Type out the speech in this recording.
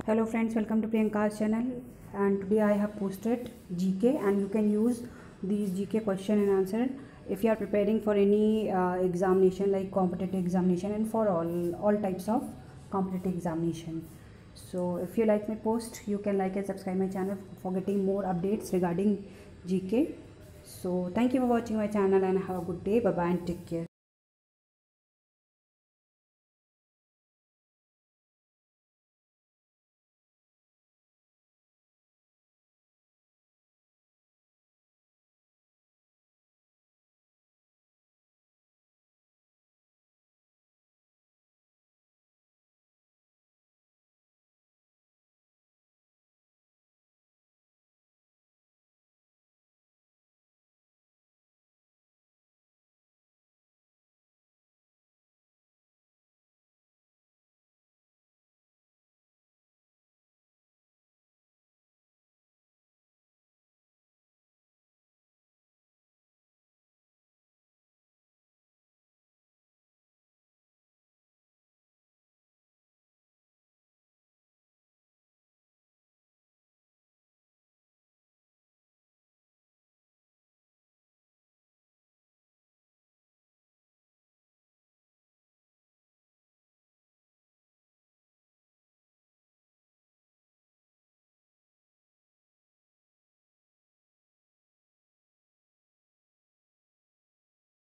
Hello friends, welcome to Priyanka's channel, and today I have posted GK and you can use these GK question and answer if you are preparing for any examination like competitive examination and for all types of competitive examination. So if you like my post, you can like and subscribe my channel for getting more updates regarding GK. So thank you for watching my channel and have a good day. Bye bye and take care.